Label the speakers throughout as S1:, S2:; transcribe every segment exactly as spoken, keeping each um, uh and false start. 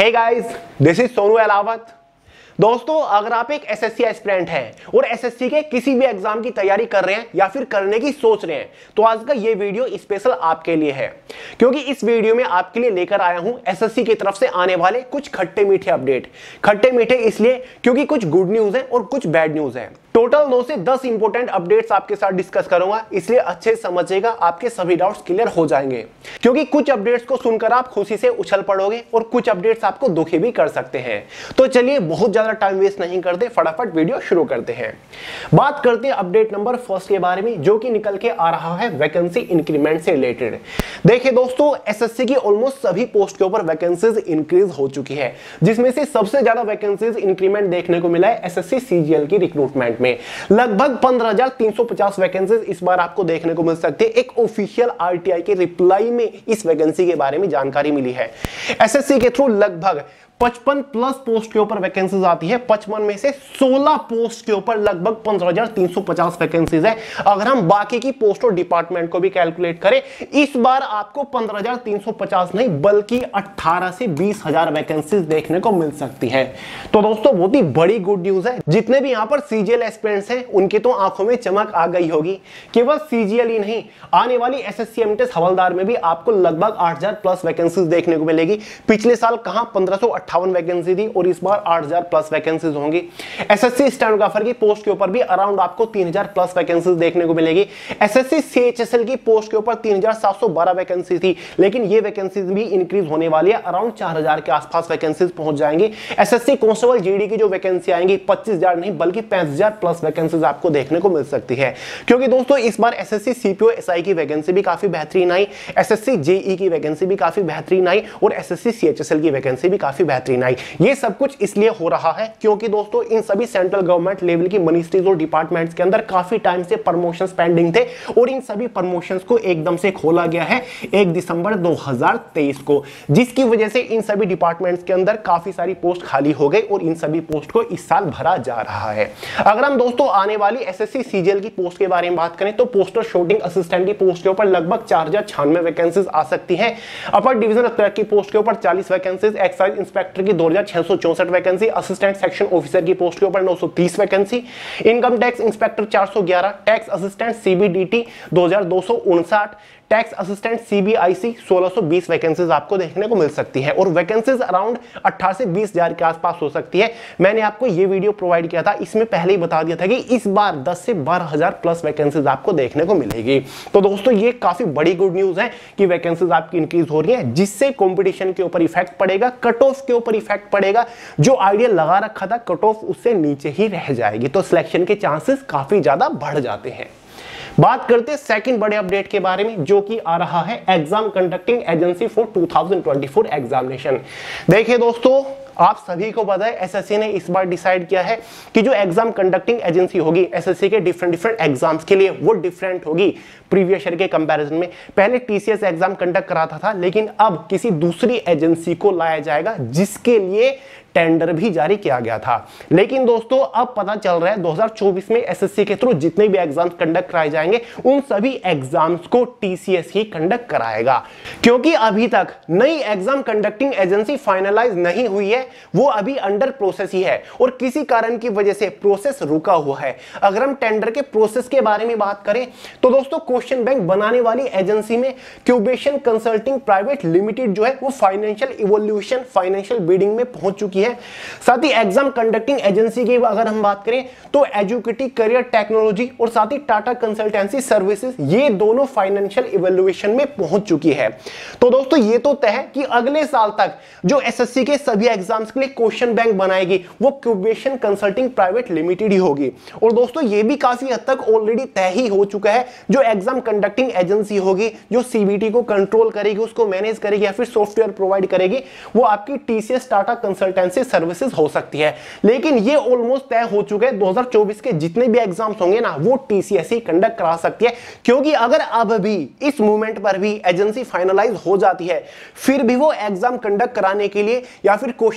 S1: Hey guys, this is Sonu Alawat. दोस्तों, अगर आप एक एसएससी एस्पिरेंट हैं और एसएससी के किसी भी एग्जाम की तैयारी कर रहे हैं या फिर करने की सोच रहे हैं, तो आज का ये वीडियो स्पेशल आपके लिए है, क्योंकि इस वीडियो में आपके लिए लेकर आया हूं एसएससी की तरफ से आने वाले कुछ खट्टे मीठे अपडेट। खट्टे मीठे इसलिए क्योंकि कुछ गुड न्यूज है और कुछ बैड न्यूज है। टोटल नौ से दस इंपोर्टेंट अपडेट्स आपके साथ डिस्कस करूंगा, इसलिए अच्छे से समझिएगा, आपके सभी डाउट्स क्लियर हो जाएंगे। क्योंकि कुछ अपडेट्स को सुनकर आप खुशी से उछल पड़ोगे और कुछ अपडेट्स आपको दुखी भी कर सकते हैं। तो चलिए बहुत ज्यादा टाइम वेस्ट नहीं करते, फटाफट वीडियो शुरू करते हैं। बात करते हैं अपडेट नंबर फर्स्ट के बारे में, जो कि निकल के आ रहा है वैकेंसी इंक्रीमेंट से रिलेटेड। देखिए दोस्तों, एसएससी की ऑलमोस्ट सभी पोस्ट के ऊपर वैकेंसीज इंक्रीज हो चुकी है, जिसमें से सबसे ज्यादा वैकेंसीज इंक्रीमेंट देखने को मिला है एसएससी सीजीएल की रिक्रूटमेंट में। लगभग पंद्रह हज़ार तीन सौ पचास वैकेंसीज इस बार आपको देखने को मिल सकती है। एक ऑफिशियल आरटीआई के रिप्लाई में इस वैकेंसी के बारे में जानकारी मिली है। एसएससी के थ्रू लगभग पचपन प्लस पोस्ट के ऊपर वैकेंसीज आती है। पचपन में से सोलह पोस्ट के ऊपर लगभग पंद्रह हज़ार तीन सौ पचास वैकेंसीज है। अगर हम बाकी की पोस्ट और डिपार्टमेंट को भी कैलकुलेट करें, इस बार आपको पंद्रह हज़ार तीन सौ पचास नहीं बल्कि अठारह से बीस हज़ार वैकेंसीज देखने को मिल सकती है। तो दोस्तों, बहुत ही बड़ी गुड न्यूज है। जितने भी यहां पर सीजीएल एस्पिरेंट्स हैं, उनकी तो आंखों में चमक आ गई होगी। केवल सीजीएल ही नहीं, आने वाली एसएससी एमटीएस हवलदार में भी आपको लगभग आठ हज़ार प्लस वैकेंसीज देखने को मिलेगी। पिछले साल कहां पंद्रह सौ अट्ठावन वैकेंसी थी और इस बार आठ हज़ार प्लस वैकेंसीज होंगी। एसएससी स्टेनोग्राफर की पोस्ट के ऊपर भी अराउंड आपको तीन हज़ार प्लस वैकेंसीज देखने को मिलेगी। एसएससी सीएचएसएल की पोस्ट के ऊपर तीन हज़ार सात सौ बारह वैकेंसी थी, लेकिन ये वैकेंसीज भी इंक्रीज होने वाली है, अराउंड चार हज़ार के आसपास वैकेंसीज पहुंच जाएंगी। एसएससी कांस्टेबल जीडी की जो वैकेंसी आएंगी पच्चीस हज़ार नहीं बल्कि पैंतीस हज़ार प्लस वैकेंसीज आपको देखने को मिल सकती है। क्योंकि दोस्तों, इस बार एसएससी सीपीओ एसआई की वैकेंसी भी काफी बेहतरीन आई, एसएससी जेई की वैकेंसी भी काफी बेहतरीन आई और एसएससी सीएचएसएल की वैकेंसी भी काफी बेहतरीन आई। ये सब कुछ इसलिए हो रहा है क्योंकि दोस्तों, इन सभी सेंट्रल गवर्नमेंट लेवल की मिनिस्ट्रीज और डिपार्टमेंट्स के अंदर काफी टाइम से प्रमोशंस पेंडिंग थे और इन सभी प्रमोशंस को एकदम से खोला गया है एक दिसंबर दो हज़ार तेईस को, जिसकी वजह से इन सभी डिपार्टमेंट्स के अंदर काफी सारी पोस्ट खाली हो गई और इन सभी पोस्ट को इस साल भरा जा रहा है। अगर हम दोस्तों आने वाली एसएससी सीजीएल की पोस्ट के बारे में बात करें, तो पोस्टर शूटिंग असिस्टेंट की पोस्ट के ऊपर लगभग चार हजार छियानवे वैकेंसीज आ सकती है। अपर डिवीजन क्लर्क की पोस्ट के ऊपर चालीस वैकेंसीज, एक्साइज इंस्पेक्टर की दो हजार छह सौ चौसठ वैकेंसी, असिस्टेंट सेक्शन ऑफिसर की पोस्ट के ऊपर नौ सौ तीस वैकेंसी, इनकम टैक्स इंस्पेक्टर चार सौ ग्यारह, टैक्स असिस्टेंट सीबीडीटी दो हजार दो सौ उनसठ, टैक्स असिस्टेंट सीबीआईसी सोलह सौ बीस वैकेंसीज आपको देखने को मिल सकती है और वैकेंसीज अराउंड अठारह से बीस हजार के आसपास हो सकती है। मैंने आपको ये वीडियो प्रोवाइड किया था, इसमें पहले ही बता दिया था कि इस बार दस से बारह हजार प्लस वैकेंसीज आपको देखने को मिलेगी। तो दोस्तों, ये काफी बड़ी गुड न्यूज है कि वैकेंसीज आपकी इंक्रीज हो रही है, जिससे कंपटीशन के ऊपर इफेक्ट पड़ेगा, कट ऑफ के ऊपर इफेक्ट पड़ेगा। जो आइडिया लगा रखा था कट ऑफ, उससे नीचे ही रह जाएगी, तो सिलेक्शन के चांसेस काफी ज्यादा बढ़ जाते हैं। बात करते हैं सेकंड बड़े अपडेट के बारे में, जो कि आ रहा है एग्जाम कंडक्टिंग एजेंसी फॉर दो हज़ार चौबीस एग्जामिनेशन। देखिए दोस्तों, आप सभी को पता है एसएससी ने इस बार डिसाइड किया है कि जो एग्जाम कंडक्टिंग एजेंसी होगी एसएससी के डिफरेंट डिफरेंट एग्जाम्स के लिए, वो डिफरेंट होगी प्रीवियस ईयर के कंपैरिजन में। पहले टीसीएस एग्जाम कंडक्ट कराता था, लेकिन अब किसी दूसरी एजेंसी को लाया जाएगा, जिसके लिए टेंडर भी जारी किया गया था। लेकिन दोस्तों, अब पता चल रहा है दो हज़ार चौबीस में एसएससी के थ्रू जितने भी एग्जाम्स कंडक्ट कराए जाएंगे, उन सभी एग्जाम्स को टीसीएस ही कंडक्ट कराएगा। क्योंकि अभी तक नई एग्जाम कंडक्टिंग एजेंसी फाइनलाइज नहीं हुई है, वो अभी अंडर प्रोसेस ही है और किसी कारण की वजह से प्रोसेस रुका हुआ है। अगर हम टेंडर के प्रोसेस के बारे में बात करें, तो दोस्तों, क्वेश्चन बैंक बनाने वाली एजेंसी में क्यूबेशन कंसल्टिंग प्राइवेट लिमिटेड जो है, वो फाइनेंशियल इवोल्यूशन फाइनेंशियल बिडिंग में पहुंच चुकी है। साथ ही एग्जाम कंडक्टिंग एजेंसी की अगर हम बात करें, तो एजुकेटिव करियर टेक्नोलॉजी और साथ ही टाटा कंसल्टेंसी सर्विसेज, ये दोनों फाइनेंशियल इवोल्यूशन में पहुंच चुकी है। तो दोस्तों, ये तो तय है कि अगले साल तक जो एसएससी के सभी एग्जाम्स के लिए क्वेश्चन बैंक बनाएगी, वो क्यूबेशन कंसल्टिंग प्राइवेट लिमिटेड ही होगी। और दोस्तों, ये भी काफी हद तक ऑलरेडी तय ही हो चुका है, जो एग्जाम कंडक्टिंग एजेंसी होगी, जो सीबीटी को कंट्रोल करेगी, उसको मैनेज करेगी या फिर सॉफ्टवेयर प्रोवाइड करेगी, वो आपकी टीसीएस टाटा कंसल्टेंसी सर्विसेज हो सकती है। लेकिन ये ऑलमोस्ट तय हो चुके हैं, दो हज़ार चौबीस के जितने भी एग्जाम्स होंगे ना, वो टीसीएस ही कंडक्ट करा सकती है। क्योंकि अगर अब भी इस मूवमेंट पर भी एजेंसी फाइनलाइज हो जाती है, फिर भी वो एग्जाम कंडक्ट कराने के लिए या फिर क्वेश्चन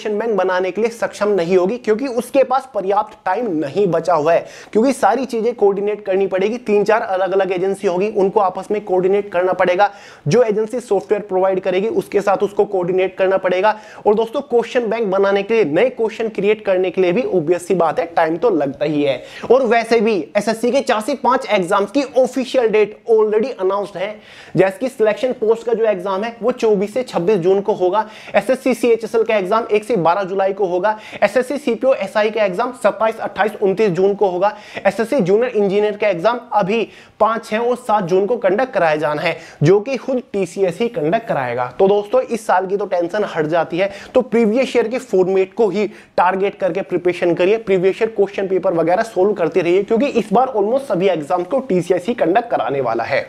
S1: क्वेश्चन बैंक बनाने के लिए सक्षम नहीं होगी, क्योंकि उसके पास पर्याप्त टाइम नहीं बचा हुआ है, क्योंकि सारी चीजें कोऑर्डिनेट करनी पड़ेगी। तीन चार अलग अलग एजेंसी होगी, उनको आपस में कोऑर्डिनेट करना पड़ेगा। जो एजेंसी सॉफ्टवेयर प्रोवाइड करेगी उसके साथ उसको कोऑर्डिनेट करना पड़ेगा। और दोस्तों क्वेश्चन बैंक बनाने के लिए, नए क्वेश्चन क्रिएट करने के लिए भी ऑब्वियस सी बात है टाइम तो लगता ही है। और वैसे भी एसएससी के चार से पांच एग्जाम्स की ऑफिशियल डेट ऑलरेडी अनाउंस्ड है। जैसे कि सिलेक्शन पोस्ट का जो एग्जाम है वो चौबीस से छब्बीस जून को होगा। एसएससी सीएचएसएल का एग्जाम एक से बारह जुलाई को होगा। एसएससी सीपीओ एसआई का एग्जाम सत्ताईस, अट्ठाईस, उनतीस जून को होगा। एसएससी जूनियर इंजीनियर का एग्जाम अभी पांच, छह और सात जून को कंडक्ट कराया जाना है, जो कि खुद टीसीएस ही कंडक्ट कराएगा। तो दोस्तों इस साल की तो टेंशन हट जाती है। तो प्रीवियस ईयर के फॉर्मेट को ही टारगेट करके प्रिपरेशन करिए, प्रीवियस ईयर क्वेश्चन पेपर वगैरह सोल्व करते रहिए, क्योंकि इस बार ऑलमोस्ट सभी एग्जाम को टीसीएस ही कंडक्ट कराने वाला है।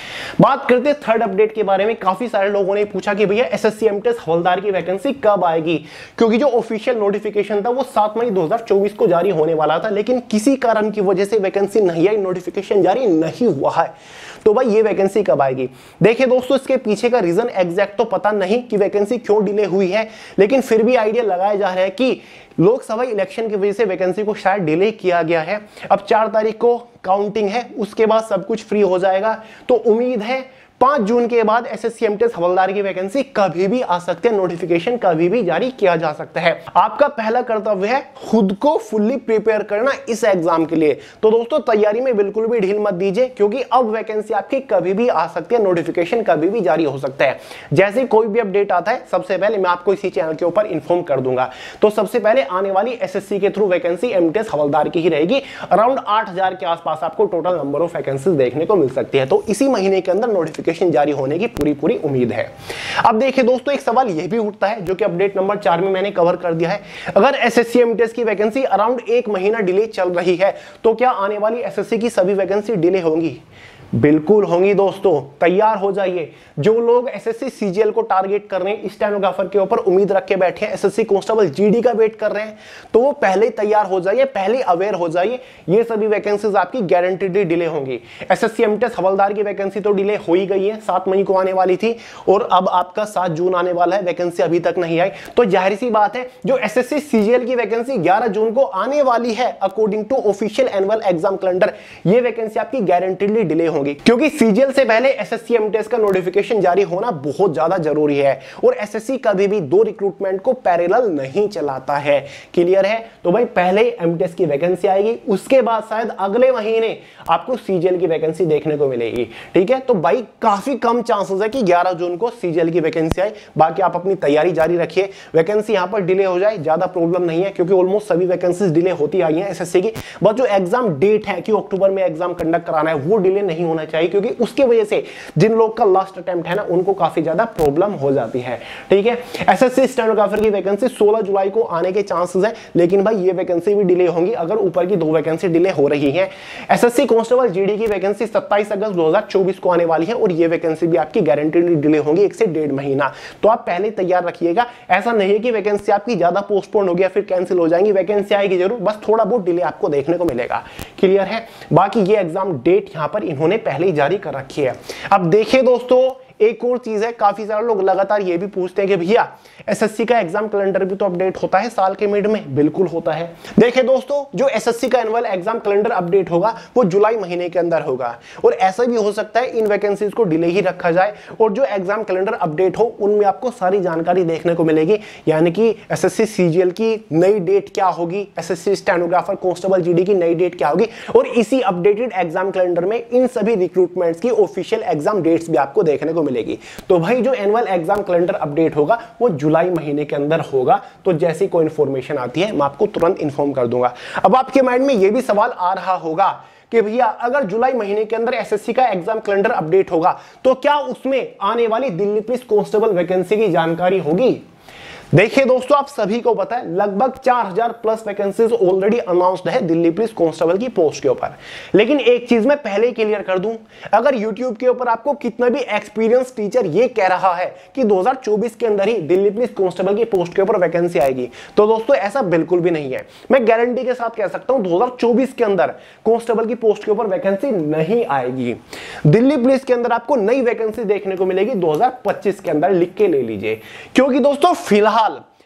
S1: बात करते हैं थर्ड अपडेट के बारे में। काफी सारे लोगों ने पूछा कि भैया एसएससी एमटीएस हवलदार की वैकेंसी कब आएगी, क्योंकि जो ऑफिशियल नोटिफिकेशन था वो सात मई दो हज़ार चौबीस को जारी होने वाला था, लेकिन किसी कारण की वजह से वैकेंसी नहीं आई, नोटिफिकेशन जारी नहीं हुआ है। तो भाई ये वैकेंसी कब आएगी? देखिए दोस्तों, इसके पीछे का रीजन एग्जैक्ट तो पता नहीं कि वैकेंसी क्यों डिले हुई है, लेकिन फिर भी आइडिया लगाया जा रहा है कि लोकसभा इलेक्शन की वजह से वैकेंसी को शायद डिले किया गया है। अब चार तारीख को काउंटिंग है, उसके बाद सब कुछ फ्री हो जाएगा। तो उम्मीद है पांच जून के बाद एसएससी एमटीएस हवलदार की वैकेंसी कभी भी आ सकती है, नोटिफिकेशन कभी भी जारी किया जा सकता है। आपका पहला कर्तव्य है खुद को फुल्ली प्रिपेयर करना इस एग्जाम के लिए। तो दोस्तों तैयारी में बिल्कुल भी ढील मत दीजिए, क्योंकि अब वैकेंसी आपकी कभी भी आ सकती है, नोटिफिकेशन कभी भी जारी हो सकता है। जैसे कोई भी अपडेट आता है सबसे पहले मैं आपको इसी चैनल के ऊपर इन्फॉर्म कर दूंगा। तो सबसे पहले आने वाली एसएससी के थ्रू वैकेंसी एमटीएस हवलदार की ही रहेगी। अराउंड आठ हजार के आसपास आपको टोटल नंबर ऑफ वैकेंसी देखने को मिल सकती है। तो इसी महीने के अंदर नोटिफिकेशन जारी होने की पूरी पूरी उम्मीद है। अब देखिए दोस्तों, एक सवाल यह भी उठता है जो कि अपडेट नंबर चार में मैंने कवर कर दिया है। अगर एसएससी एमटीएस की वैकेंसी अराउंड एक महीना डिले चल रही है, तो क्या आने वाली एसएससी की सभी वैकेंसी डिले होंगी? बिल्कुल होंगी दोस्तों, तैयार हो जाइए। जो लोग एसएससी सीजीएल को टारगेट कर रहे हैं, स्टेनोग्राफर के ऊपर उम्मीद रख के बैठे हैं, एसएससी कांस्टेबल जीडी का वेट कर रहे हैं, तो वो पहले तैयार हो जाइए, पहले अवेयर हो जाइए। ये सभी वैकेंसीज आपकी गारंटीडली डिले होंगी। एसएससी एमटीएस हवलदार की वैकेंसी तो डिले हो ही गई है, सात मई को आने वाली थी और अब आपका सात जून आने वाला है, वैकेंसी अभी तक नहीं आई। तो जाहिर सी बात है जो एसएससी सीजीएल की वैकेंसी ग्यारह जून को आने वाली है, according to official annual exam calendar, ये वैकेंसी आपकी गारंटीडली डिले होगी, क्योंकि सीजीएल से पहले एसएससी एमटीएस का नोटिफिकेशन जारी होना बहुत ज्यादा जरूरी है। और एसएससी कभी भी दो रिक्रूटमेंट को पैरेलल नहीं चलाता है। क्लियर है? तो भाई पहले एमटीएस की वैकेंसी आएगी, उसके बाद शायद अगले महीने आपको सीजीएल की वैकेंसी देखने को मिलेगी। ठीक है? तो भाई काफी कम चांसेस है कि ग्यारह जून को सीजीएल की वैकेंसी आए। बाकी आप अपनी तैयारी जारी रखिए। वैकेंसी यहां पर डिले हो जाए ज्यादा प्रॉब्लम नहीं है, क्योंकि ऑलमोस्ट सभी वैकेंसीज डिले होती आई हैं एसएससी की। बस जो एग्जाम डेट है कि अक्टूबर में एग्जाम कंडक्ट कराना है, वो डिले नहीं होना चाहिए, क्योंकि उसके वजह से जिन लोग का लास्ट अटेम्प्ट है ना, उनको काफी ज्यादा प्रॉब्लम हो जाती है। ठीक है? एसएससी स्टेनोग्राफर की वैकेंसी सोलह जुलाई को आने के चांसेस है, लेकिन भाई ये वैकेंसी भी डिले होंगी अगर ऊपर की दो वैकेंसी डिले हो रही है। एसएससी कांस्टेबल जीडी की वैकेंसी सत्ताईस अगस्त दो हज़ार चौबीस को आने वाली है, और ये वैकेंसी भी आपकी गारंटीड डिले होगी एक से डेढ़ महीना। तो आप पहले तैयार रखिएगा। ऐसा नहीं है कि वैकेंसी आपकी ज्यादा पोस्टपोन हो गया फिर कैंसिल हो जाएंगी, वैकेंसी आएगी जरूर, बस थोड़ा बहुत डिले आपको देखने को मिलेगा। क्लियर है? बाकी ये एग्जाम डेट यहां पर इन्होंने पहले ही जारी कर रखी है। अब देखिए दोस्तों, एक और चीज है, काफी सारे लोग लगातार ये भी पूछते हैं कि भैया एसएससी का एग्जाम कैलेंडर भी तो अपडेट होता है साल के मिड में। बिल्कुल होता है। देखिए दोस्तों, जो एसएससी का एनुअल एग्जाम कैलेंडर अपडेट होगा वो जुलाई महीने के अंदर होगा, और ऐसा भी हो सकता है इन वैकेंसीज को डिले ही रखा जाए, और जो एग्जाम कैलेंडर अपडेट हो उनमें आपको सारी जानकारी देखने को मिलेगी। यानी कि एसएससी सीजीएल की नई डेट क्या होगी, एसएससी स्टेनोग्राफर कांस्टेबल जीडी की नई डेट क्या होगी, और इसी अपडेटेड एग्जाम कैलेंडर में इन सभी रिक्रूटमेंट्स की ऑफिशियल एग्जाम डेट्स भी आपको देखने को मिलेगी। तो भाई जो एनुअल एग्जाम कैलेंडर अपडेट होगा वो जुलाई महीने के अंदर होगा। तो जैसी कोई इंफॉर्मेशन आती है मैं आपको तुरंत इन्फॉर्म कर दूंगा। अब आपके माइंड में ये भी सवाल आ रहा होगा कि भैया अगर जुलाई महीने के अंदर एसएससी का एग्जाम कैलेंडर अपडेट होगा तो क्या उसमें आने वाली दिल्ली पुलिस कांस्टेबल वैकेंसी की जानकारी होगी? देखिए दोस्तों, आप सभी को पता है लगभग चार हज़ार प्लस वैकेंसीज ऑलरेडी अनाउंस्ड है दिल्ली पुलिस कांस्टेबल की पोस्ट के ऊपर। लेकिन एक चीज मैं पहले क्लियर कर दूं, अगर YouTube के ऊपर आपको कितना भी एक्सपीरियंस टीचर ये कह रहा है कि दो हज़ार चौबीस के अंदर ही दिल्ली पुलिस कांस्टेबल की पोस्ट के ऊपर वैकेंसी आएगी, तो दोस्तों ऐसा बिल्कुल भी नहीं है। मैं गारंटी के साथ कह सकता हूं दो हज़ार चौबीस के अंदर कांस्टेबल की पोस्ट के ऊपर वैकेंसी नहीं आएगी। दिल्ली पुलिस के अंदर आपको नई वैकेंसी देखने को मिलेगी दो हज़ार पच्चीस के अंदर, लिख के ले लीजिए। क्योंकि दोस्तों फिलहाल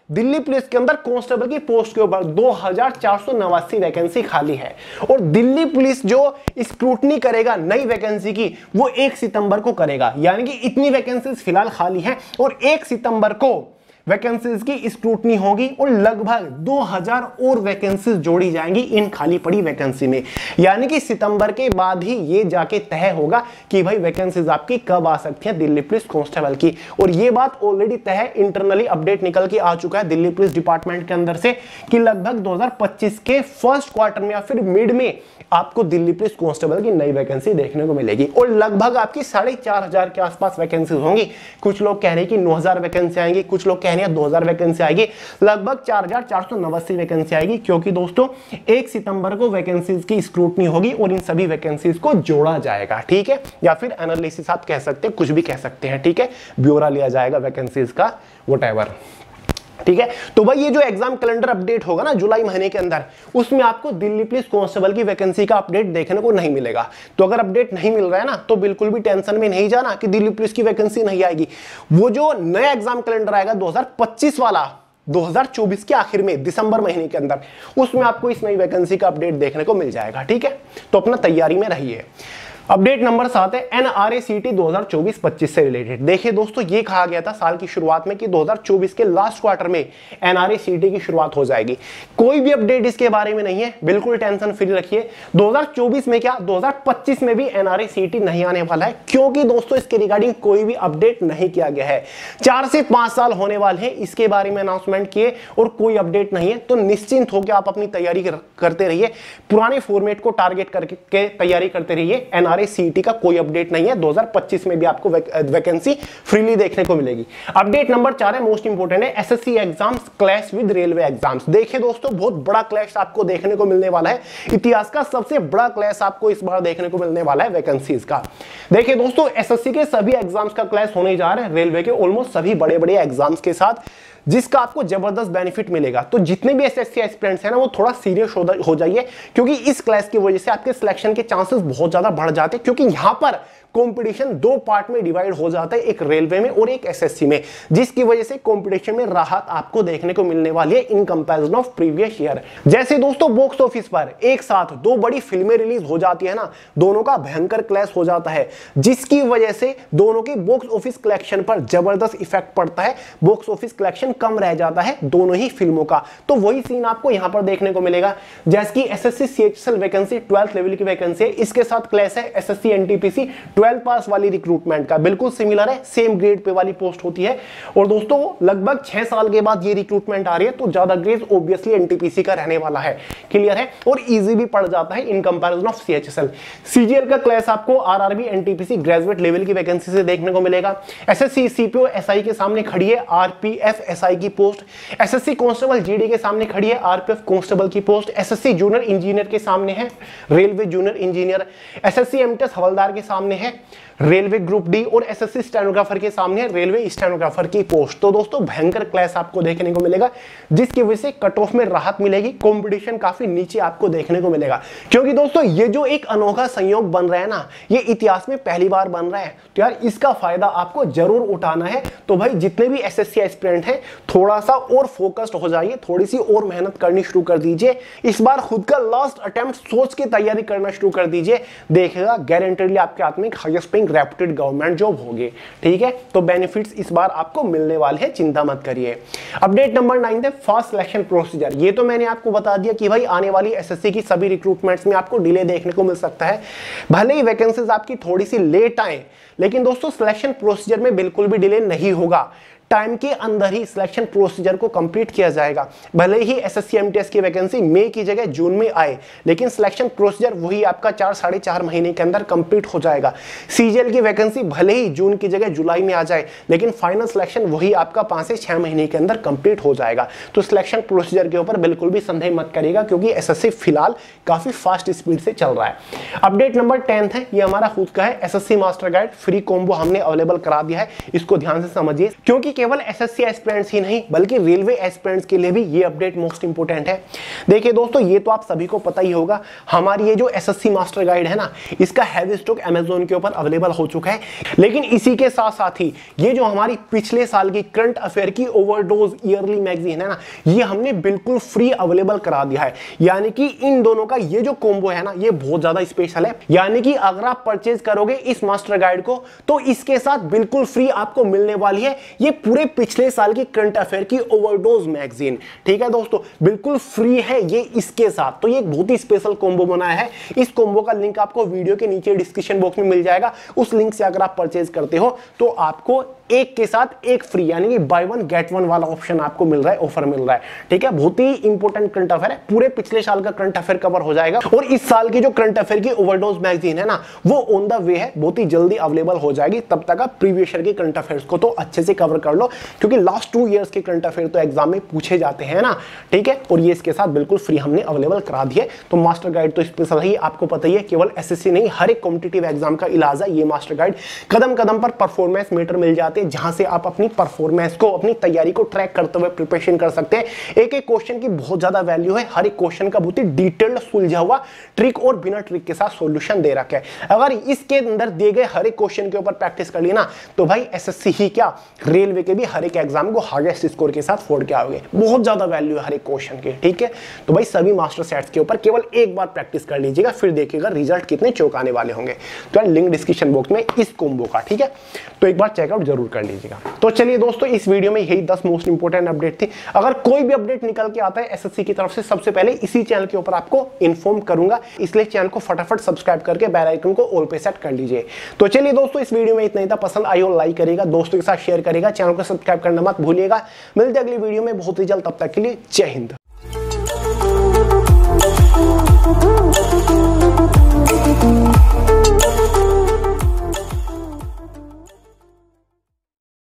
S1: दिल्ली पुलिस के अंदर कांस्टेबल की पोस्ट के ऊपर दो हजार चार सौ नवासी वैकेंसी खाली है और दिल्ली पुलिस जो स्क्रूटनी करेगा नई वैकेंसी की वो एक सितंबर को करेगा, यानी कि इतनी वैकेंसीज फिलहाल खाली हैं और एक सितंबर को वैकेंसीज की स्क्रूटनी होगी और लगभग दो हज़ार और वैकेंसीज जोड़ी जाएंगी इन खाली पड़ी वैकेंसी में, यानी कि सितंबर के बाद ही ये जाके तय होगा कि भाई वैकेंसीज आपकी कब आ सकती हैं दिल्ली पुलिस कांस्टेबल की। और ये बात ऑलरेडी तय है, इंटरनली अपडेट निकल के आ चुका है दिल्ली पुलिस डिपार्टमेंट के अंदर से कि लगभग दो हज़ार पच्चीस के फर्स्ट क्वार्टर में या फिर मिड में आपको दिल्ली पुलिस कांस्टेबल की नई वैकेंसी देखने को मिलेगी और लगभग आपकी साढ़े चार हजार के आसपास वैकेंसीज होंगी। कुछ लोग कह रहे हैं कि नौ हजार वैकेंसी आएंगी, कुछ लोग कह रहे हैं दो हजार वैकेंसी आएगी, लगभग चार हजार चार सौ नवासी वैकेंसी आएगी, क्योंकि दोस्तों एक सितंबर को वैकेंसीज की स्क्रूटनी होगी और इन सभी वैकेंसीज को जोड़ा जाएगा, ठीक है, या फिर एनालिसिस आप कह सकते हैं, कुछ भी कह सकते हैं, ठीक है, ब्यौरा लिया जाएगा वैकेंसीज का, व्हाटएवर, ठीक है। तो भाई ये जो एग्जाम कैलेंडर अपडेट होगा ना जुलाई महीने के अंदर, उसमें आपको दिल्ली पुलिस कांस्टेबल की वैकेंसी का अपडेट देखने को नहीं मिलेगा। तो अगर अपडेट नहीं मिल रहा है ना तो बिल्कुल भी टेंशन में नहीं जाना कि दिल्ली पुलिस की वैकेंसी नहीं आएगी। वो जो नया एग्जाम कैलेंडर आएगा दो हज़ार पच्चीस वाला, दो हज़ार चौबीस के आखिर में दिसंबर महीने के अंदर, उसमें आपको इस नई वैकेंसी का अपडेट देखने को मिल जाएगा, ठीक है। तो अपना तैयारी में रहिए। अपडेट नंबर सात है एनआरए सीटी दो हज़ार चौबीस पच्चीस से रिलेटेड। देखिए दोस्तों, ये कहा गया था साल की शुरुआत में कि दो हज़ार चौबीस के लास्ट क्वार्टर में एनआरए सीटी की शुरुआत हो जाएगी। कोई भी अपडेट इसके बारे में नहीं है, बिल्कुल टेंशन फ्री रखिए। दो हज़ार चौबीस में क्या, दो हज़ार पच्चीस में भी एनआरए सीटी नहीं आने वाला है, क्योंकि दोस्तों इसके रिगार्डिंग कोई भी अपडेट नहीं किया गया है। चार से पांच साल होने वाले हैं इसके बारे में अनाउंसमेंट किए और कोई अपडेट नहीं है। तो निश्चिंत होकर आप अपनी तैयारी करते रहिए, पुराने फॉर्मेट को टारगेट करके तैयारी करते रहिए। एनआरए सीटी का कोई अपडेट नहीं है, दो हज़ार पच्चीस में भी आपको वैकेंसी फ्रीली देखने को मिलेगी। अपडेट नंबर चार है, मोस्ट इंपोर्टेंट है, SSC exams clash with railway exams. देखिए दोस्तों, बहुत बड़ा क्लैश आपको देखने को मिलने वाला है, इतिहास का सबसे बड़ा क्लैश आपको इस बार देखने को मिलने वाला है वैकेंसीज का। देखिए दोस्तों, एसएससी के सभी एग्जाम्स का क्लैश होने जा रहे हैं रेलवे के ऑलमोस्ट सभी बड़े बड़े एग्जाम्स के साथ, जिसका आपको जबरदस्त बेनिफिट मिलेगा। तो जितने भी एसएससी एस्पिरेंट्स हैं ना, वो थोड़ा सीरियस हो जाइए, क्योंकि इस क्लास की वजह से आपके सिलेक्शन के चांसेस बहुत ज्यादा बढ़ जाते हैं, क्योंकि यहां पर कंपटीशन दो पार्ट में डिवाइड हो जाता है, एक रेलवे में और एक एसएससी में, जिसकी वजह से कंपटीशन में राहत आपको देखने को मिलने वाली है in comparison of previous year. जैसे दोस्तों बॉक्स ऑफिस पर एक साथ दो बड़ी फिल्में रिलीज हो जाती है ना, दोनों का भयंकर क्लैश हो जाता है, जिसकी वजह से दोनों के बॉक्स ऑफिस कलेक्शन पर जबरदस्त इफेक्ट पड़ता है, बॉक्स ऑफिस कलेक्शन कम रह जाता है दोनों ही फिल्मों का। तो वही सीन आपको यहां पर देखने को मिलेगा, जैसे कि SSC CHSL vacancy twelfth level की वैकेंसी है, इसके साथ क्लैश है एसएससी एनटीपीसी ट्वेल्थ पास वाली रिक्रूटमेंट का, बिल्कुल सिमिलर है, सेम ग्रेड पे वाली पोस्ट होती है। और दोस्तों लगभग छह साल के बाद ये रिक्रूटमेंट आ रही है, तो ज्यादा ग्रेड ऑब्वियसली एनटीपीसी का रहने वाला है, क्लियर है, और इजी भी पड़ जाता है in comparison of CHSL. CGL का क्लैश आपको आरआरबी एनटीपीसी ग्रेजुएट लेवल की वैकेंसी से देखने को मिलेगा। एसएससी सीपीओ एसआई के सामने खड़ी है आरपीएफ एसआई की पोस्ट, एसएससी कांस्टेबल जीडी के सामने खड़ी है आरपीएफ कांस्टेबल की पोस्ट, एसएससी जूनियर इंजीनियर के सामने है railway junior engineer, SSC MTS हवलदार के सामने है रेलवे ग्रुप डी, और एसएससी स्टेनोग्राफर के सामने है रेलवे स्टेनोग्राफर की पोस्ट। तो दोस्तों भयंकर क्लैश आपको देखने को मिलेगा, जिसकी वजह से कट ऑफ में राहत मिलेगी, कंपटीशन काफी नीचे आपको देखने को मिलेगा। क्योंकि दोस्तों ये जो एक अनोखा संयोग बन रहा है ना, ये इतिहास में पहली बार बन रहा है, तो यार इसका फायदा आपको जरूर उठाना है। तो भाई जितने भी एसएससी एस्पिरेंट हैं, थोड़ा सा और फोकस्ड हो जाइए, थोड़ी सी और मेहनत करनी शुरू कर दीजिए, इस बार खुद का लास्ट अटेम्प्ट सोच के तैयारी करना शुरू कर दीजिए, देखिएगा गारंटेडली आपके हाथ में highest paying reputed government job होगी, ठीक है। तो बेनिफिट्स इस बार आपको मिलने वाले हैं, चिंता मत करिए। अपडेट नंबर नाइन है फास्ट सिलेक्शन प्रोसीजर। ये तो मैंने आपको बता दिया कि भाई आने वाली एसएससी की सभी रिक्रूटमेंट्स में आपको डिले देखने को मिल सकता है, भले ही वैकेंसीज आपकी थोड़ी सी लेट आए, लेकिन दोस्तों सिलेक्शन प्रोसीजर में बिल्कुल भी डिले नहीं होगा, टाइम के अंदर ही सिलेक्शन प्रोसीजर को कंप्लीट किया जाएगा। भले ही एसएससी एमटीएस की वैकेंसी मई की जगह जून में आए, लेकिन सिलेक्शन प्रोसीजर वही आपका चार साढ़े चार महीने के अंदर कंप्लीट हो जाएगा। सीजीएल की वैकेंसी भले ही जून की जगह जुलाई में आ जाए, लेकिन फाइनल सिलेक्शन वही आपका पांच से छह महीने के अंदर कंप्लीट हो जाएगा। तो सिलेक्शन प्रोसीजर के ऊपर बिल्कुल भी संदेह मत करिएगा, क्योंकि एसएससी फिलहाल काफी फास्ट स्पीड से चल रहा है। अपडेट नंबर टेंथ है, ये हमारा खुद का है, SSC master guide free combo हमने अवेलेबल करा दिया है, इसको ध्यान से समझिए, क्योंकि केवल एसएससी एस्पिरेंट्स ही नहीं बल्कि रेलवे एस्पिरेंट्स के लिए भी ये अपडेट मोस्ट इंपोर्टेंट है। देखिए दोस्तों, ये तो आप सभी को पता ही होगा, हमारी ये जो एसएससी मास्टर गाइड है ना, इसका हैवी स्टॉक अमेजोन के ऊपर अवेलेबल हो चुका है। लेकिन इसी के साथ साथ ही ये जो हमारी पिछले साल की करंट अफेयर की ओवरडोज ईयरली मैगजीन है ना, ये हमने बिल्कुल फ्री अवेलेबल करा दिया है। यानी कि इन दोनों का ये जो कॉम्बो है ना, ये बहुत ज्यादा स्पेशल है। यानी कि अगर आप परचेज करोगे इस मास्टर गाइड को तो इसके साथ बिल्कुल फ्री आपको मिलने वाली है ये पूरे पिछले साल की करंट अफेयर की ओवरडोज मैगजीन। ठीक है दोस्तों, बिल्कुल फ्री है ये इसके साथ। तो ये एक बहुत ही स्पेशल कॉम्बो बनाया है। इस कॉम्बो का लिंक आपको वीडियो के नीचे डिस्क्रिप्शन बॉक्स में मिल जाएगा। उस लिंक से अगर आप परचेज करते हो तो आपको एक के साथ एक फ्री, यानी कि बाय वन गेट वन वाला ऑप्शन आपको मिल रहा है, ऑफर मिल रहा है। ठीक है, बहुत ही इंपॉर्टेंट करंट अफेयर है, पूरे पिछले साल का करंट अफेयर कवर हो जाएगा। और इस साल की जो करंट अफेयर की ओवरडोज मैगजीन है ना, वो ऑन द वे है, बहुत ही जल्दी अवेलेबल हो जाएगी। तब तक आप प्रीवियस ईयर के करंट अफेयर्स को तो अच्छे से कवर कर लो, क्योंकि लास्ट टू ईयर्स के करंट अफेयर तो एग्जाम में पूछे जाते हैं ना। ठीक है, और ये इसके साथ बिल्कुल फ्री हमने अवेलेबल करा दिए। तो मास्टर गाइड तो स्पेशल ही, आपको पता ही है, केवल एसएससी नहीं हर एक कॉम्पिटिटिव एग्जाम का इलाज है ये मास्टर गाइड। कदम कदम पर परफॉर्मेंस मीटर मिल जाते हैं, जहां से आप अपनी परफॉर्मेंस को, अपनी तैयारी को ट्रैक करते हुए प्रिपरेशन कर सकते हैं। एक एक क्वेश्चन की बहुत ज्यादा वैल्यू है, हर एक क्वेश्चन का बहुत ही डिटेल्ड सुलझा हुआ ट्रिक और बिना ट्रिक के साथ सॉल्यूशन दे रखा है। अगर इसके अंदर दिए गए हर एक क्वेश्चन के ऊपर प्रैक्टिस कर ली ना, तो भाई एसएससी ही क्या, रेलवे के भी हर एक एग्जाम को हाईएस्ट स्कोर के साथ फोड़ के आओगे। बहुत ज्यादा वैल्यू है हर एक क्वेश्चन की। ठीक है, तो भाई सभी मास्टर सेट्स के ऊपर केवल एक बार प्रैक्टिस कर लीजिएगा, फिर देखिएगा रिजल्ट कितने चौंकाने वाले होंगे। तो लिंक डिस्क्रिप्शन बॉक्स में इस कॉम्बो का, ठीक है, तो एक बार चेकआउट जरूर कर लीजिएगा। तो चलिए दोस्तों, इस वीडियो में यही दस मोस्ट इंपोर्टेंट अपडेट थी। अगर कोई भी अपडेट निकल के आता है एसएससी की तरफ से, सबसे पहले इसी चैनल के ऊपर आपको इन्फॉर्म करूंगा, इसलिए चैनल को फटाफट सब्सक्राइब करके बेल आइकन को ऑल पे सेट कर लीजिए। तो चलिए दोस्तों, इस वीडियो में इतना ही था। पसंद आई हो लाइक करेगा, दोस्तों के साथ शेयर करेगा, चैनल को सब्सक्राइब करना मत भूलिएगा। मिलते हैं अगली वीडियो में बहुत ही जल्द, तब तक के लिए जय हिंद।